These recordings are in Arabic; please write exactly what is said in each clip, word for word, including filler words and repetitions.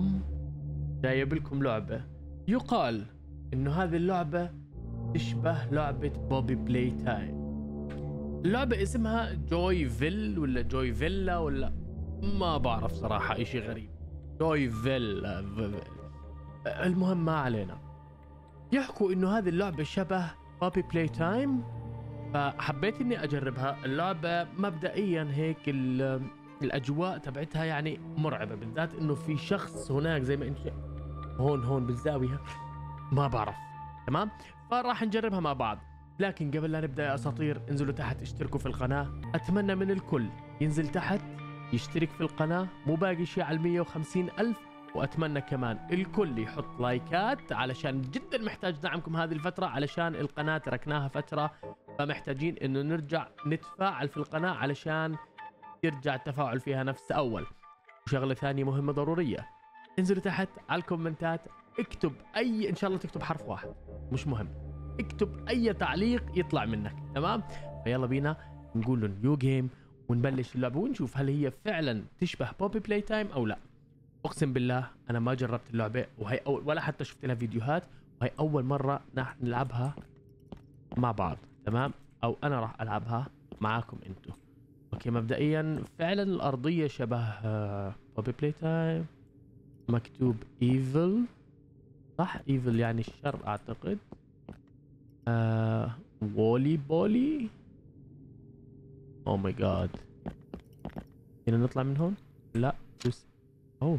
اليوم جايب لكم لعبة يقال انه هذه اللعبة تشبه لعبة بوبي بلاي تايم. اللعبة اسمها جوي فيل ولا جوي فيلا ولا ما بعرف صراحة، اشي غريب. جوي فيل المهم ما علينا. يحكوا انه هذه اللعبة شبه بوبي بلاي تايم، فحبيت اني اجربها. اللعبة مبدئيا هيك الاجواء تبعتها يعني مرعبة، بالذات انه في شخص هناك زي ما انت هون هون بالزاوية ما بعرف. تمام، فراح نجربها مع بعض. لكن قبل لا نبدأ يا اساطير، انزلوا تحت اشتركوا في القناة. اتمنى من الكل ينزل تحت يشترك في القناة، مو باقي شيء على المية وخمسين الف. واتمنى كمان الكل يحط لايكات علشان جدا محتاج دعمكم هذه الفترة، علشان القناة تركناها فترة، فمحتاجين انه نرجع نتفاعل في القناة علشان يرجع التفاعل فيها نفس اول. وشغلة ثانية مهمة ضرورية، انزلوا تحت على الكومنتات اكتب اي، ان شاء الله تكتب حرف واحد مش مهم، اكتب اي تعليق يطلع منك. تمام، فيلا بينا نقول له نيو جيم ونبلش اللعبة ونشوف هل هي فعلا تشبه بوبي بلاي تايم او لا. اقسم بالله انا ما جربت اللعبة، وهي أول ولا حتى شفت لها فيديوهات، وهي اول مرة نحن نلعبها مع بعض. تمام، او انا راح العبها معاكم انتو. اوكي، مبدئيا فعلا الارضية شبه بوبي بلاي تايم. مكتوب ايفل، صح؟ ايفل يعني الشر اعتقد. آه وولي بولي. او ماي جاد، هنا نطلع من هون؟ لا بس اوه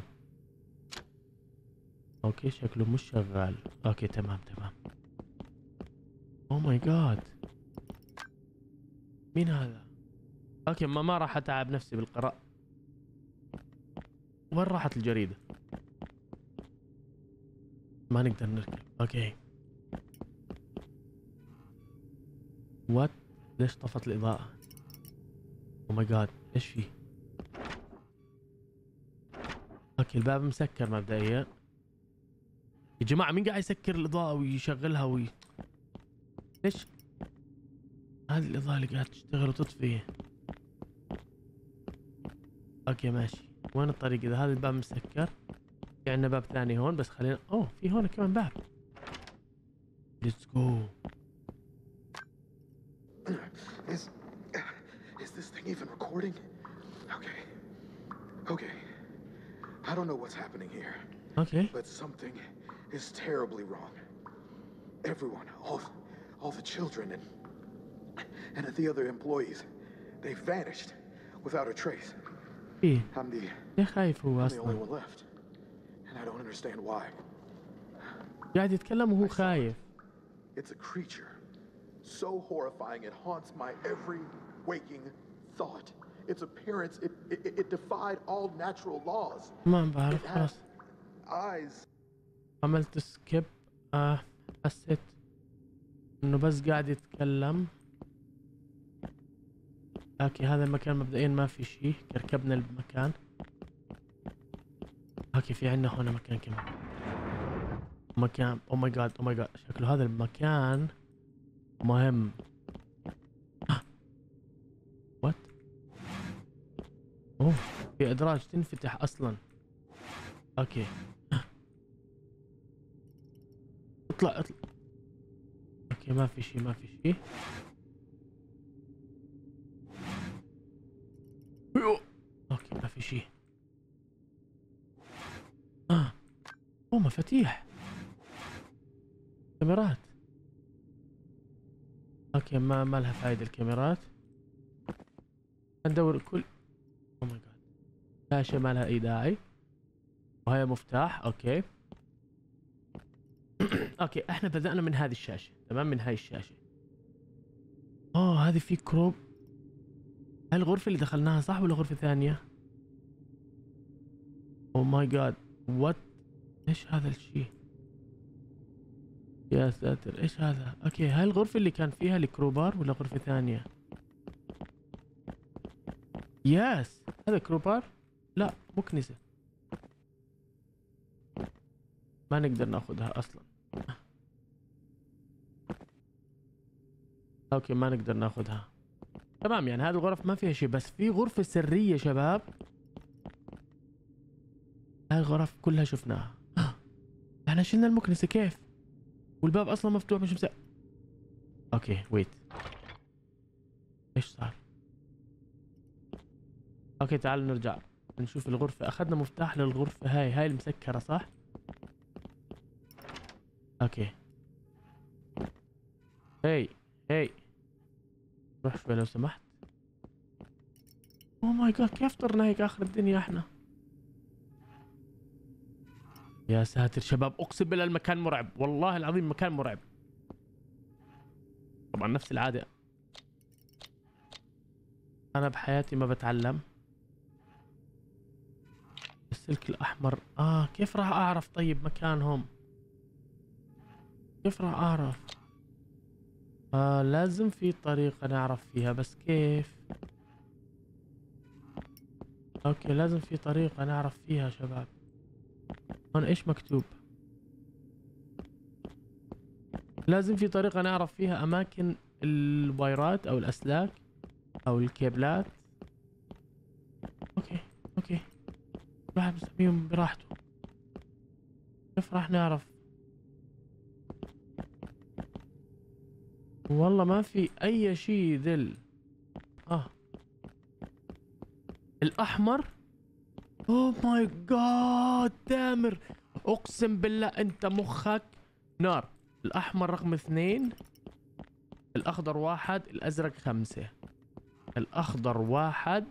اوكي شكله مش شغال. اوكي تمام تمام. او ماي جاد، مين هذا؟ اوكي ما ما راح اتعب نفسي بالقراءة. وين راحت الجريدة؟ ما نقدر نركب. اوكي وات، ليش طفت الاضاءة؟ او ماي جاد ايش في؟ اوكي الباب مسكر مبدئيا. يا جماعة مين قاعد يسكر الاضاءة ويشغلها وي... ليش هذه الاضاءة اللي قاعد تشتغل وتطفي؟ اوكي ماشي، وين الطريق اذا هذا الباب مسكر؟ في عندنا باب ثاني هون، بس خلينا اوه في هون كمان باب. ليتس جو. Is is this thing even recording? Okay. Okay. I don't know what's happening here. اوكي. But something is terribly wrong. Everyone, all all the children and and the other employees, they vanished without a trace. ايه I'm the ليه خايف هو I'm the only اصلا؟ one left. And I don't understand why. قاعد يتكلم وهو خايف. It's a creature so horrifying it haunts my every waking thought. Its appearance, it, it, it defied all natural laws. ما بعرف It had خلاص. eyes. عملت سكيب. آه حسيت انه بس قاعد يتكلم. اوكي هذا المكان مبدئيا ما في شيء، ركبنا المكان. اوكي في عندنا هنا مكان كمان، مكان او ماي جاد او ماي جاد، شكله هذا المكان مهم. وات؟ اوه في ادراج تنفتح اصلا. اوكي اطلع اطلع. اوكي ما في شيء ما في شيء. اوكي ما في شيء. اه اوه مفاتيح، كاميرات. اوكي ما ما لها فايدة الكاميرات. ندور كل او ماي جاد، شاشة ما لها اي داعي، وهي مفتاح. اوكي اوكي احنا بدأنا من هذه الشاشة. تمام، من هاي الشاشة. اوه هذه في كروب. هاي الغرفة اللي دخلناها صح ولا غرفة ثانية؟ او ماي جاد وات، ايش هذا الشيء؟ يا ساتر ايش هذا؟ اوكي هاي الغرفة اللي كان فيها الكروبار ولا غرفة ثانية؟ ياس هذا كروبار؟ لا مو كنيسة، ما نقدر ناخذها اصلا. اوكي ما نقدر ناخذها. تمام يعني هذه الغرف ما فيها شيء، بس في غرفة سرية شباب. هاي الغرف كلها شفناها. احنا شلنا المكنسة كيف؟ والباب اصلا مفتوح مش مسا. اوكي ويت، ايش صار؟ اوكي تعال نرجع نشوف الغرفة. اخذنا مفتاح للغرفة هاي، هاي المسكرة صح؟ اوكي هي هي روح شوي لو سمحت. اوه ماي جاد كيف طرنا هيك اخر الدنيا احنا؟ يا ساتر شباب اقسم بالله المكان مرعب، والله العظيم مكان مرعب. طبعا نفس العادة انا بحياتي ما بتعلم. السلك الاحمر اه كيف راح اعرف طيب مكانهم؟ كيف راح اعرف؟ آه لازم في طريقة نعرف فيها بس كيف؟ اوكي لازم في طريقة نعرف فيها شباب. هون ايش مكتوب؟ لازم في طريقة نعرف فيها اماكن الوايرات او الاسلاك او الكيبلات. اوكي اوكي الواحد مسميهم براحته. كيف راح نعرف؟ والله ما في اي شيء ذل. اه الاحمر. اوه ماي جاد تامر اقسم بالله انت مخك نار. الاحمر رقم اثنين، الاخضر واحد، الازرق خمسة. الاخضر واحد،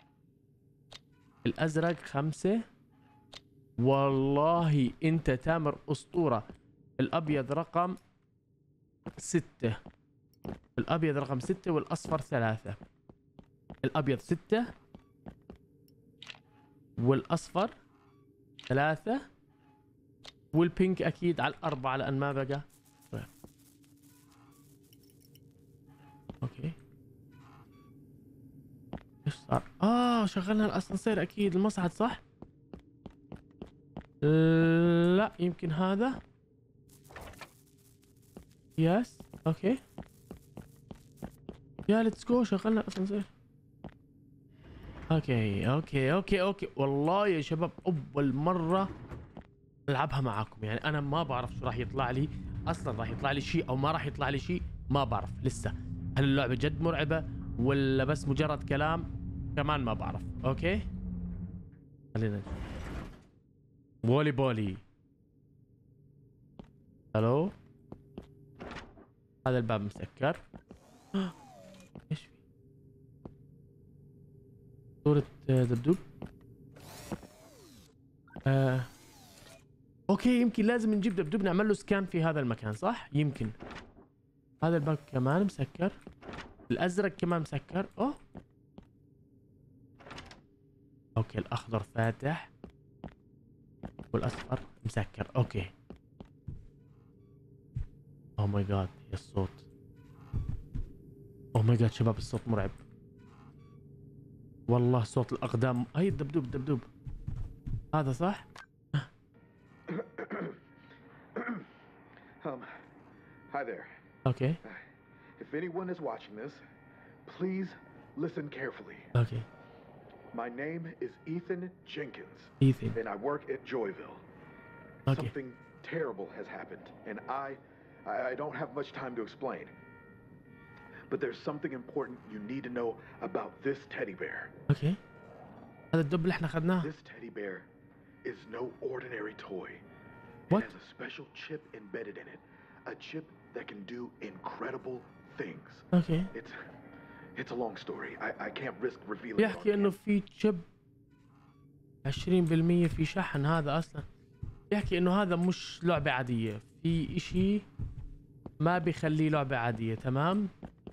الازرق خمسة. والله انت تامر اسطورة. الابيض رقم ستة، الابيض رقم ستة والاصفر ثلاثة. الابيض ستة والاصفر ثلاثة والبينك اكيد على الاربعة لان ما بقى. طيب. اوكي ايش صار؟ اه شغلنا الاسانسير اكيد المصعد صح؟ لا يمكن هذا. يس اوكي يا ليتس جو شغلنا الاسانسير. اوكي اوكي اوكي اوكي والله يا شباب اول مرة العبها معاكم، يعني انا ما بعرف شو راح يطلع لي اصلا، راح يطلع لي شيء او ما راح يطلع لي شيء ما بعرف لسه. هل اللعبة جد مرعبة ولا بس مجرد كلام كمان ما بعرف. اوكي خلينا نشوف. بولي بولي الو هذا الباب مسكر. ايش في؟ صورة دبدوب. آه. اوكي يمكن لازم نجيب دبدوب نعمل له سكان في هذا المكان صح؟ يمكن. هذا الباب كمان مسكر، الازرق كمان مسكر. اوه اوكي الاخضر فاتح والاصفر مسكر. اوكي اوه ماي جاد يا الصوت. اوه ماي جاد شباب الصوت مرعب والله. صوت الاقدام. هاي الدبدوب الدبدوب هذا صح؟ um, hi there. Okay. If anyone is watching this, please listen carefully. Okay. My name is Ethan Jenkins. Ethan. And I work at Joyville. Okay. Something terrible has happened, and I, I, I don't have much time to explain. But there's something important you need to know about this teddy bear. Okay. هذا الدب اللي احنا اخذناه. This teddy bear is no ordinary toy. What? It has a special chip embedded in it. A chip that can do incredible things. Okay. It's it's a long story. I, I can't risk revealing it. يحكي انه في تشيب عشرين بالمية في شحن. هذا اصلا يحكي انه هذا مش لعبة عادية، في اشي ما بيخليه لعبة عادية. تمام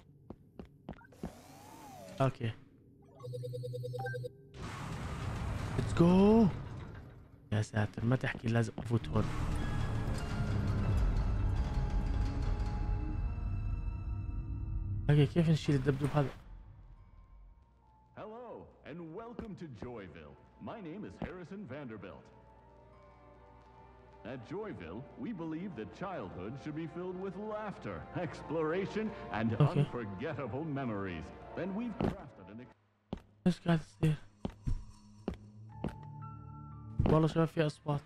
اوكي ليتس جو. يا ساتر ما تحكي لازم افوت هون. اوكي كيف نشيل الدبدوب هذا؟ Hello and welcome to Joyville. My name is Harrison Vanderbilt. At Joyville, we believe that childhood should be filled with laughter, exploration, and Okay. unforgettable memories. Then we've crafted an ايش قاعد يصير؟ والله شباب في اصوات.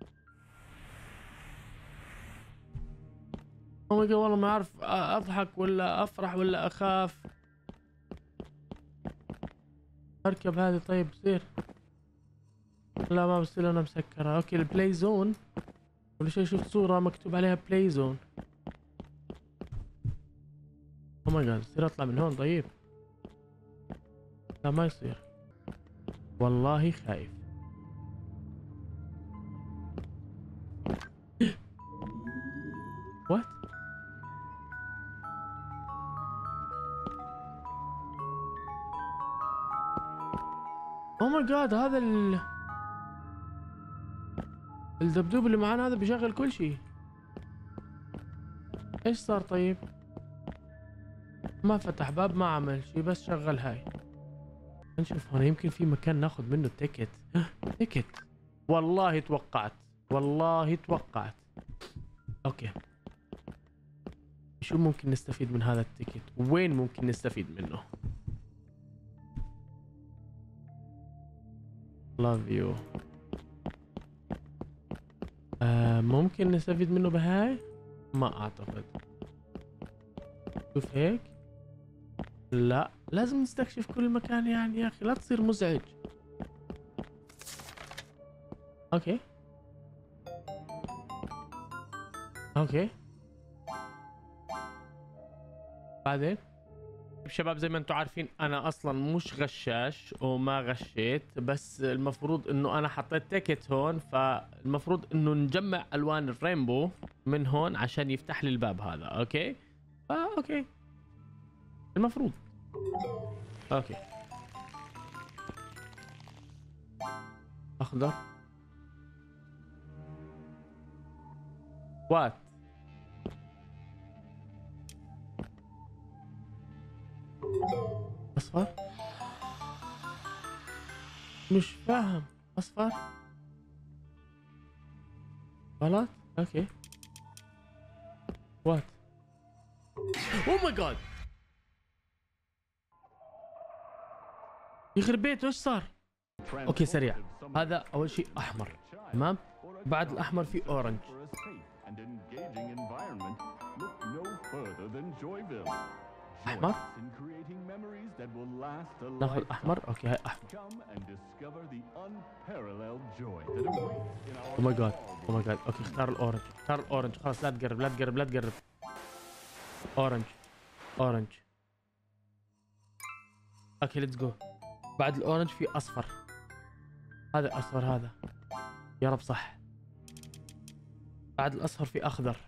او ماي جاد والله ما اعرف اضحك ولا افرح ولا اخاف. اركب هذه طيب بصير؟ لا ما بصير انا مسكرة. اوكي البلاي زون كل شيء. شفت صورة مكتوب عليها بلاي زون. او ماي جاد بصير اطلع من هون طيب؟ لا ما يصير والله خايف. وات؟ او ماي جاد هذا ال الدبدوب اللي معانا هذا بيشغل كل شيء. ايش صار طيب؟ ما فتح باب ما عمل شيء بس شغل هاي. نشوف هنا يمكن في مكان ناخذ منه تيكت. تيكت والله توقعت والله توقعت. اوكي شو ممكن نستفيد من هذا التيكت؟ وين ممكن نستفيد منه؟ love you. آه ممكن نستفيد منه بهاي؟ ما اعتقد. شوف هيك. لا لازم نستكشف كل مكان يعني يا اخي لا تصير مزعج. اوكي اوكي بعدين شباب زي ما انتم عارفين انا اصلا مش غشاش وما غشيت، بس المفروض انه انا حطيت تيكت هون، فالمفروض انه نجمع الوان الرينبو من هون عشان يفتح لي الباب هذا. اوكي اه اوكي المفروض. اوكي اخضر. وات اصفر؟ مش فاهم. اصفر غلط. اوكي وات. او ماي جاد يخرب بيته ايش صار؟ اوكي سريع. هذا اول شيء احمر تمام، بعد الاحمر في اورنج. احمر ناخذ احمر. اوكي هاي احمر. او ماي جاد او ماي جاد. اوكي اختار الاورنج اختار الاورنج. خلاص لا تقرب لا تقرب لا تقرب. اورنج اورنج. اوكي ليتس جو. بعد الاورنج في اصفر. هذا اصفر هذا يا رب صح. بعد الاصفر في اخضر.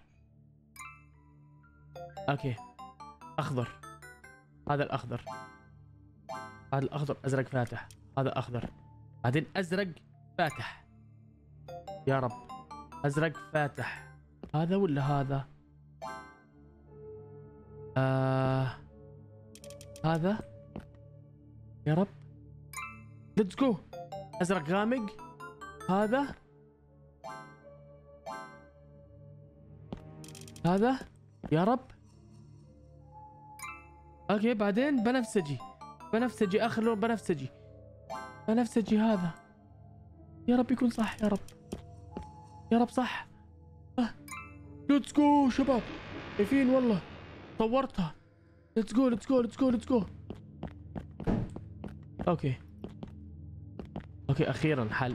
اوكي اخضر. هذا الاخضر. بعد الاخضر ازرق فاتح. هذا اخضر. بعدين ازرق فاتح. يا رب ازرق فاتح. هذا ولا هذا؟ آه هذا يا رب. ليتس جو. ازرق غامق. هذا هذا يا رب. اوكي بعدين بنفسجي. بنفسجي اخر لون بنفسجي. بنفسجي هذا يا رب يكون صح. يا رب يا رب صح. ليتس جو شباب شايفين والله طورتها. ليتس جو ليتس جو ليتس جو ليتس جو. اوكي اوكي اخيرا حل.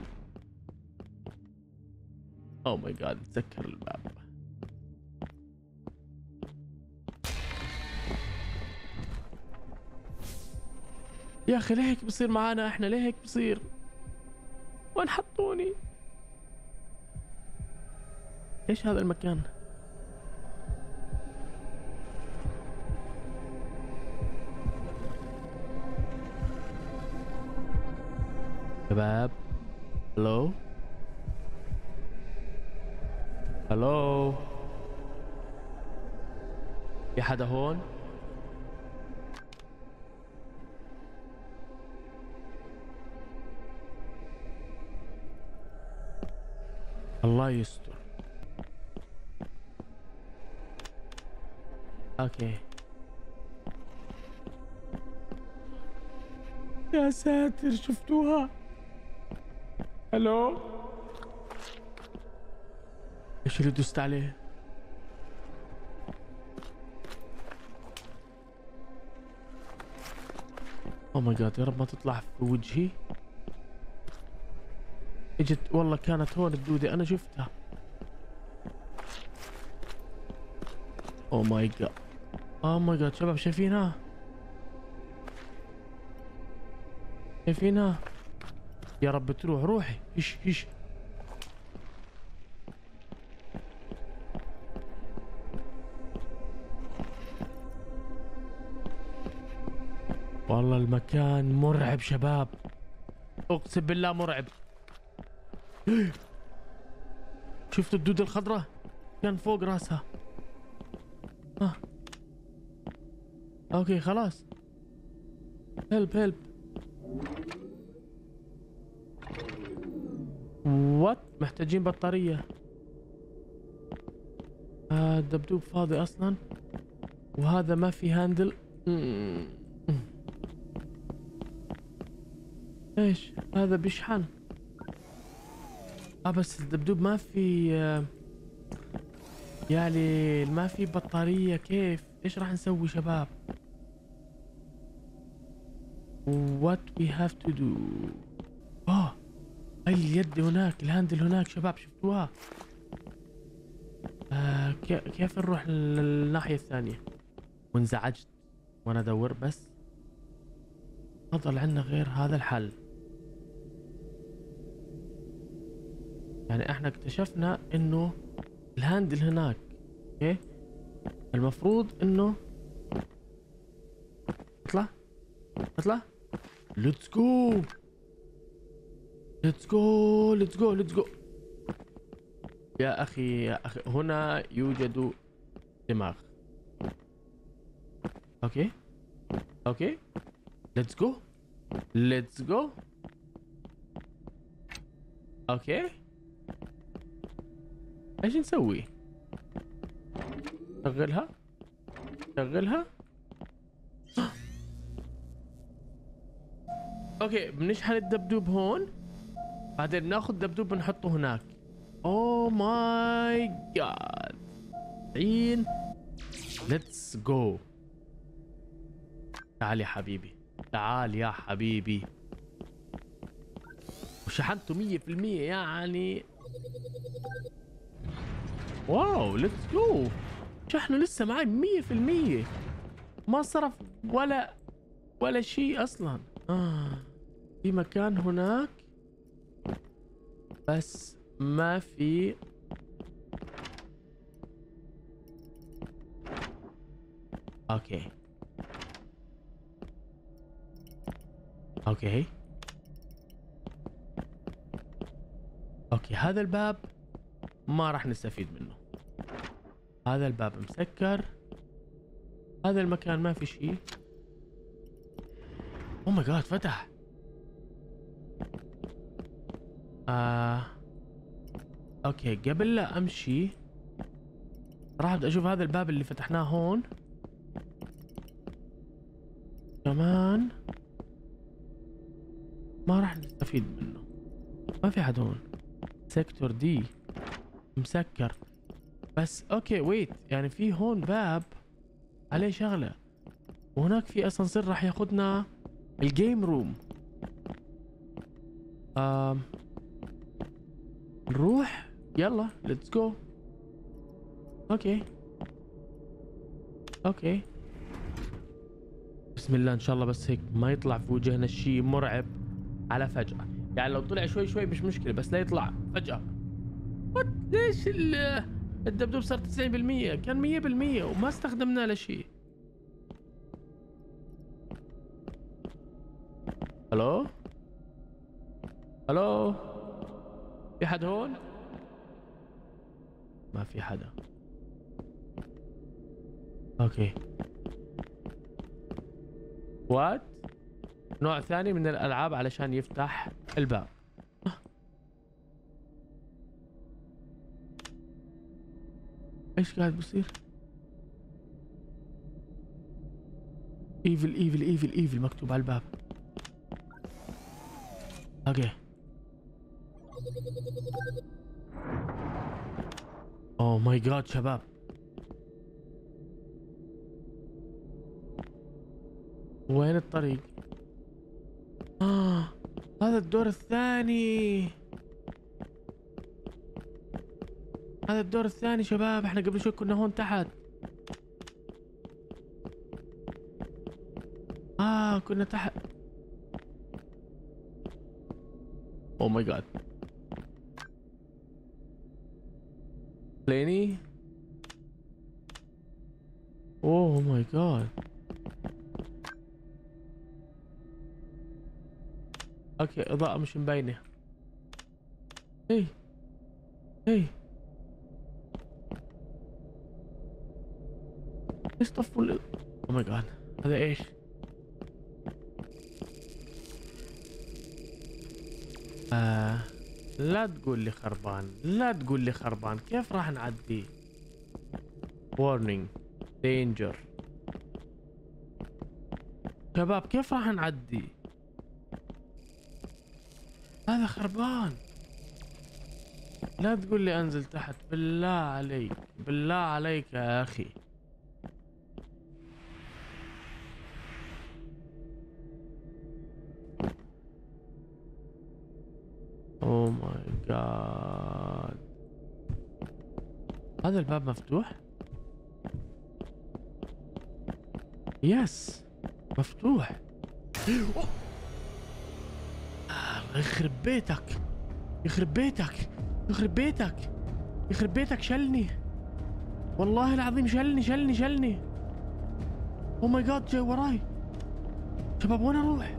او ماي جاد تذكر الباب. يا اخي ليه هيك بصير معانا احنا؟ ليه هيك بصير؟ وين حطوني؟ ايش هذا المكان؟ شباب هلو هلو في حدا هون؟ الله يستر. اوكي يا ساتر شفتوها؟ الو ايش اللي دوست عليه؟ او ماي جاد، يا رب ما تطلع في وجهي. اجت والله، كانت هون الدودة انا شفتها. او ماي جاد، او ماي جاد شباب شايفينها؟ شايفينها؟ يا رب تروح، روحي. ايش ايش والله المكان مرعب شباب، اقسم بالله مرعب. شفتوا الدودة الخضراء؟ كان فوق راسها. آه. اوكي خلاص. هلب هلب. وات، محتاجين بطارية. آه الدبدوب فاضي اصلا، وهذا ما في هاندل. مم. ايش هذا بيشحن؟ اه بس الدبدوب ما في آه يعني ما في بطارية. كيف؟ ايش راح نسوي شباب؟ what we have to do. اه هاي اليد هناك، الهاندل هناك شباب، شفتوها؟ آه كيف نروح للناحية الثانية؟ وانزعجت وانا ادور، بس ما ضل عندنا غير هذا الحل. يعني احنا اكتشفنا انه الهاندل هناك، اوكي؟ المفروض انه اطلع اطلع. ليتس جو ليتس جو ليتس جو ليتس جو. يا اخي يا اخي، هنا يوجد دماغ. اوكي اوكي ليتس جو ليتس جو. اوكي ايش نسوي؟ شغلها شغلها. اوكي بنشحن الدبدوب هون، بعدين بناخذ دبدوب بنحطه هناك. اوه ماي جاد. عين ليتس جو. تعال يا حبيبي، تعال يا حبيبي. وشحنته مية في المية يعني. واو ليتس جو. شحنه لسه معي مية في المية، ما صرف ولا ولا شيء اصلا. آه. في مكان هناك بس ما في. اوكي اوكي اوكي هذا الباب ما راح نستفيد منه. هذا الباب مسكر. هذا المكان ما في شيء. او ماي جاد فتح. آه. اوكي قبل لا امشي راح بدي اشوف هذا الباب اللي فتحناه هون كمان ما راح نستفيد منه. ما في حد هون. سيكتور دي مسكر. بس اوكي ويت، يعني في هون باب عليه شغلة، وهناك في اسانسير راح ياخذنا الجيم روم. آم. نروح يلا ليتس جو. اوكي اوكي بسم الله ان شاء الله، بس هيك ما يطلع في وجهنا شيء مرعب على فجأة. يعني لو طلع شوي شوي مش مشكلة، بس لا يطلع فجأة. وات، ليش الدبدوب صار تسعين بالمية؟ كان مية بالمية وما استخدمناه لشيء. الو الو، في حد هون؟ ما في حدا. اوكي وات، نوع ثاني من الالعاب علشان يفتح الباب. ايش قاعد بصير؟ ايفل ايفل ايفل ايفل مكتوب على الباب. اوكي اوه ماي جاد شباب، وين الطريق؟ آه هذا الدور الثاني، هذا الدور الثاني شباب. احنا قبل شوي كنا هون تحت. اه كنا تحت. اوه ماي جاد. ليني. اوه ماي جاد. اوكي اضاءة مش مبينة. اي اي ليش طفوا ال اوه ماي جاد. هذا ايش؟ آه لا تقول لي خربان، لا تقول لي خربان. كيف راح نعدي؟ warning danger. شباب كيف راح نعدي؟ هذا خربان. لا تقول لي انزل تحت، بالله عليك بالله عليك يا اخي. اوه ماي جاد. هذا الباب مفتوح؟ يس مفتوح. آه يخرب بيتك يخرب بيتك يخرب بيتك يخرب بيتك. شلني والله العظيم، شلني شلني شلني. اوه ماي جاد جاي وراي. شباب وين اروح؟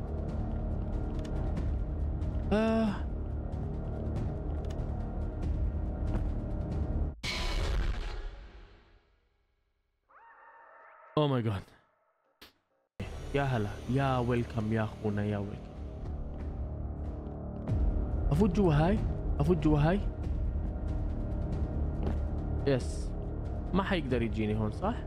آه اوه ماي جاد. يا هلا يا ويلكم يا اخونا يا ويلكم. افوت جوا هاي افوت جوا هاي. يس ما حيقدر يجيني هون صح؟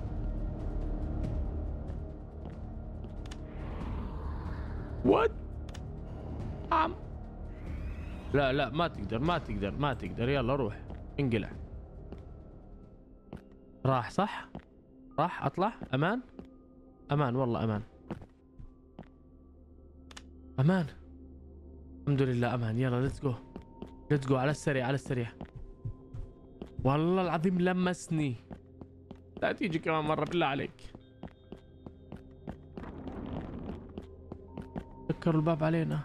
وات عم لا لا ما تقدر ما تقدر ما تقدر. يلا روح انقلع. راح صح؟ راح اطلع. امان امان والله امان امان الحمد لله امان. يلا ليتس جو ليتس جو على السريع على السريع. والله العظيم لمسني. لا تيجي كمان مرة بالله عليك. سكروا الباب علينا.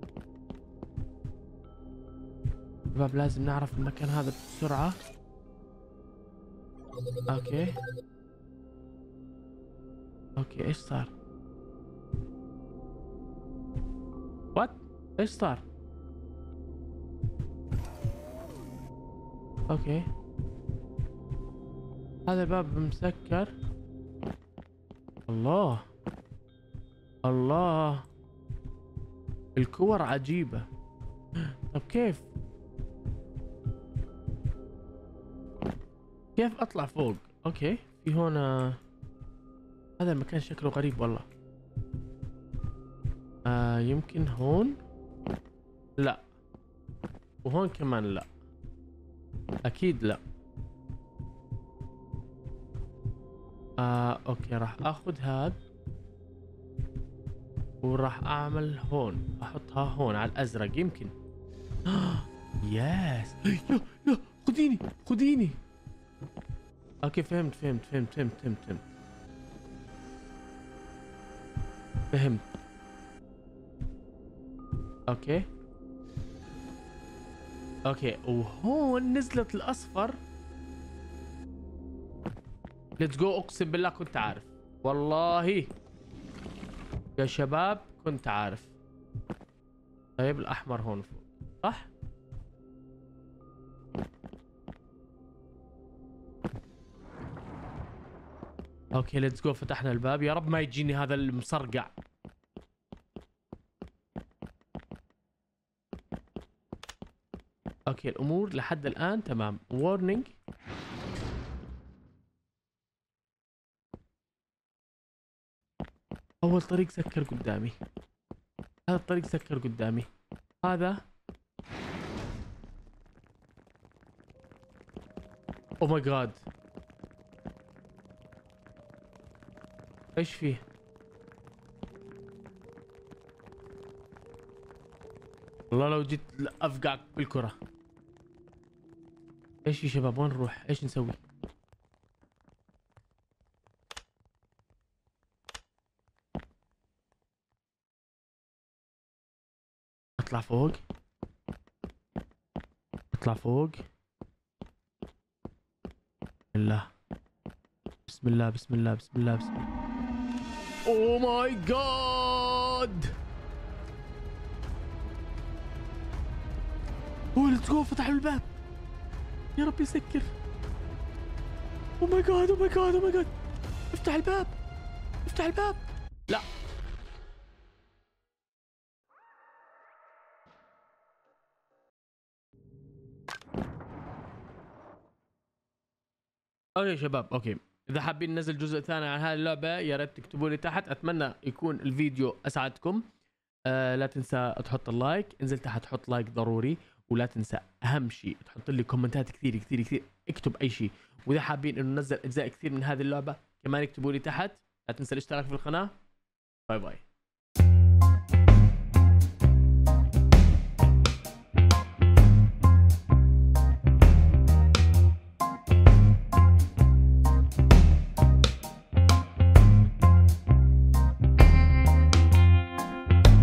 الباب لازم نعرف المكان هذا بسرعة. اوكي اوكي ايش صار؟ وات ايش صار؟ اوكي هذا الباب مسكر. الله الله الكور عجيبة. طب كيف كيف اطلع فوق؟ اوكي في هنا. هذا المكان شكله غريب والله. آه يمكن هون. لا وهون كمان لا. اكيد لا. آه اوكي راح اخذ هذا وراح اعمل هون، احطها هون على الازرق يمكن. ياس لا لا خديني خديني. اوكي فهمت فهمت فهمت فهمت فهمت فهمت فهمت. اوكي اوكي وهون نزلت الاصفر. ليتس جو. اقسم بالله كنت عارف والله يا شباب كنت عارف. طيب الاحمر هون فوق صح؟ اوكي ليتس جو. فتحنا الباب. يا رب ما يجيني هذا المصرقع. اوكي الامور لحد الان تمام. وارنينج. اول طريق سكر قدامي. هذا الطريق سكر قدامي. هذا او ماي جاد ايش فيه؟ والله لو جيت افقعك بالكرة. ايش يا شباب وين نروح؟ ايش نسوي؟ اطلع فوق اطلع فوق. الله بسم الله بسم الله بسم الله بسم الله. اوه ماي جاد. اوه ليتس جو. فتحوا الباب يا رب يسكر. اوه ماي جاد اوه ماي جاد اوه ماي جاد. افتح الباب افتح الباب. لا اوكي شباب اوكي. اذا حابين ننزل جزء ثاني عن هذه اللعبه يا ريت تكتبوا لي تحت. اتمنى يكون الفيديو اسعدكم. آه لا تنسى تحط اللايك. انزل تحت حط لايك ضروري. ولا تنسى اهم شيء تحط لي كومنتات كثير كثير كثير. اكتب اي شيء. واذا حابين انه ننزل اجزاء كثير من هذه اللعبه كمان اكتبوا لي تحت. لا تنسى الاشتراك في القناه. باي باي.